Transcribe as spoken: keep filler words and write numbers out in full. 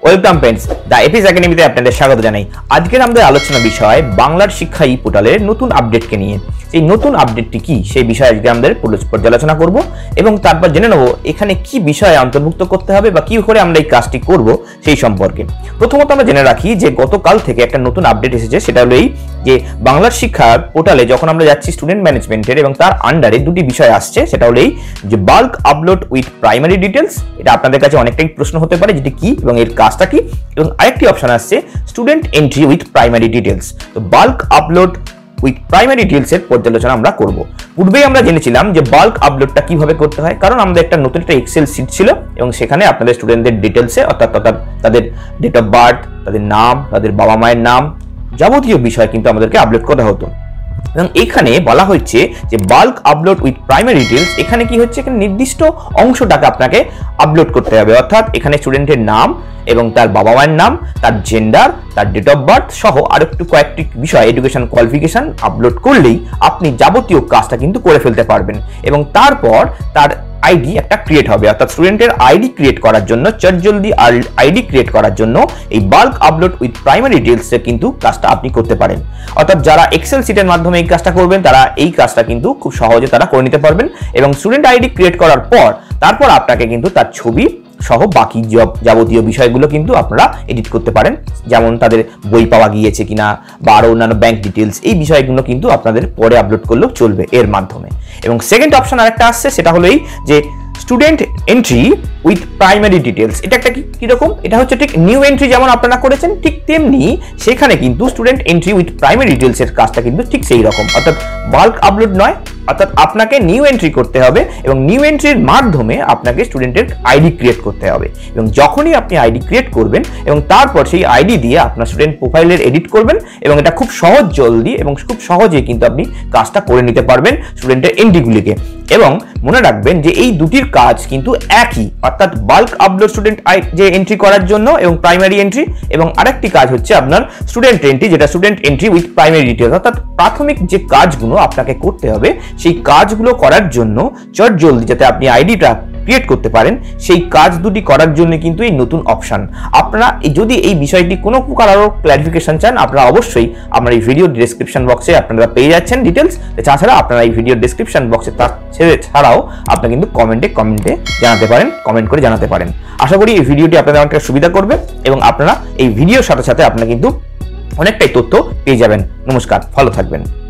Welcome friends, the Apis একাডেমিতে আপনাদের স্বাগত জানাই। আজকের আমাদের আলোচনা বিষয় বাংলার শিক্ষা ই পোর্টালের নতুন আপডেটকে নিয়ে। এই নতুন আপডেটটি কি সেই বিষয়ে আজকে আমাদের পর্যালোচনা করব এবং তারপর জেনে নেব এখানে কি বিষয় অন্তর্ভুক্ত করতে হবে বা কি করে আমরা এই কাজটি করব সেই সম্পর্কে। প্রথমত আমরা জেনে রাখি যে গতকাল থেকে একটা নতুন আপডেট এসেছে, সেটা হলো এই যে বাংলার শিক্ষা পোর্টালে যখন আমরা যাচ্ছি স্টুডেন্ট ম্যানেজমেন্টের এবং তার আন্ডারে দুটি বিষয় আসছে, সেটা হলো এই যে bulk upload with primary details. এটা আপনাদের কাছে অনেকটাই প্রশ্ন হতে পারে যেটি কি এবং এর কাজটা কি, এবং আরেকটি অপশন আসছে student entry with primary details. তো bulk upload with primary details এর পর্যালোচনা আমরা করব। পূর্বেই আমরা জেনেছিলাম যে বাল্ক আপলোডটা কিভাবে করতে হয়, কারণ আমাদের একটা নতুন একটা এক্সেল শিট ছিল এবং সেখানে আপনাদের স্টুডেন্টদের ডিটেলসে অর্থাৎ তাদের ডেট অফ বার্থ, তাদের নাম, তাদের বাবা মায়ের নাম, যাবতীয় বিষয় কিন্তু আমাদেরকে আপলোড করা হতো। এবং এখানে বলা হচ্ছে যে bulk upload with primary details, এখানে কি হচ্ছে, এখানে নির্দিষ্ট অংশটাকে আপনাকে আপলোড করতে হবে। অর্থাৎ এখানে স্টুডেন্টের নাম এবং তার বাবা মায়ের নাম, তার জেন্ডার, তার ডেট অফ বার্থ সহ আরো একটু কয়েকটি বিষয়, এডুকেশন কোয়ালিফিকেশন আপলোড করলেই আপনি যাবতীয় কাজটা কিন্তু করে ফেলতে পারবেন। এবং তারপর তার আইডি একটা ক্রিয়েট হবে। অর্থাৎ স্টুডেন্টের আইডি ক্রিয়েট করার জন্য, চটজলদি আইডি ক্রিয়েট করার জন্য এই বাল্ক আপলোড উইথ প্রাইমারি ডিটেলসে কিন্তু কাজটা আপনি করতে পারেন। অর্থাৎ যারা এক্সেল শিটের মাধ্যমে এই কাজটা করবেন তারা এই কাজটা কিন্তু খুব সহজে তারা করে নিতে পারবেন। এবং স্টুডেন্ট আইডি ক্রিয়েট করার পর তারপর আপনাকে কিন্তু তার ছবি সহ বাকি যাবতীয় বিষয়গুলো কিন্তু আপনারা এডিট করতে পারেন, যেমন তাদের বই পাওয়া গিয়েছে কিনা বা আরো অন্যান্য ব্যাংক ডিটেলস, এই বিষয়গুলো কিন্তু আপনাদের পরে আপলোড করলেও চলবে এর মাধ্যমে। এবং সেকেন্ড অপশন আরেকটা আসছে, সেটা হলো এই যে student entry with primary details. এটা একটা কিরকম, এটা হচ্ছে ঠিক নিউ এন্ট্রি যেমন আপনারা করেছেন ঠিক তেমনি সেখানে কিন্তু student entry with primary details এর কাজটা কিন্তু ঠিক সেই রকম। অর্থাৎ বাল্ক আপলোড নয়, অর্থাৎ আপনাকে নিউ এন্ট্রি করতে হবে এবং নিউ এন্ট্রির মাধ্যমে আপনাকে স্টুডেন্টের আইডি ক্রিয়েট করতে হবে। এবং যখনই আপনি আইডি ক্রিয়েট করবেন এবং তারপর সেই আইডি দিয়ে আপনার স্টুডেন্ট প্রোফাইলের এডিট করবেন এবং এটা খুব সহজ জলদি এবং খুব সহজেই কিন্তু আপনি কাজটা করে নিতে পারবেন স্টুডেন্টের এন্ট্রিগুলিকে। এবং মনে রাখবেন যে এই দুটির কাজ কিন্তু একই, অর্থাৎ বাল্ক আপলোড স্টুডেন্ট যে এন্ট্রি করার জন্য এবং প্রাইমারি এন্ট্রি, এবং আরেকটি কাজ হচ্ছে আপনার স্টুডেন্ট এন্ট্রি, যেটা student entry with primary details. অর্থাৎ প্রাথমিক যে কাজগুলো আপনাকে করতে হবে সেই কাজগুলো করার জন্য চটজলদি যাতে আপনি আইডিটা ক্রিয়েট করতে পারেন, সেই কাজ দুটি করার জন্য কিন্তু এই নতুন অপশন। আপনারা যদি এই বিষয়টি কোনো প্রকার আরো ক্লারিফিকেশন চান, আপনারা অবশ্যই আমার এই ভিডিও ডেসক্রিপশন বক্সে আপনারা পেয়ে যাচ্ছেন ডিটেলস। তাছাড়া আপনারা এই ভিডিও ডেসক্রিপশন বক্সে তার ছাড়াও আপনি কিন্তু কমেন্টে কমেন্টে জানাতে পারেন, কমেন্ট করে জানাতে পারেন। আশা করি এই ভিডিওটি আপনাদের অনেকটা সুবিধা করবে এবং আপনারা এই ভিডিওর সাথে সাথে আপনারা কিন্তু অনেকটাই তথ্য পেয়ে যাবেন। নমস্কার, ভালো থাকবেন।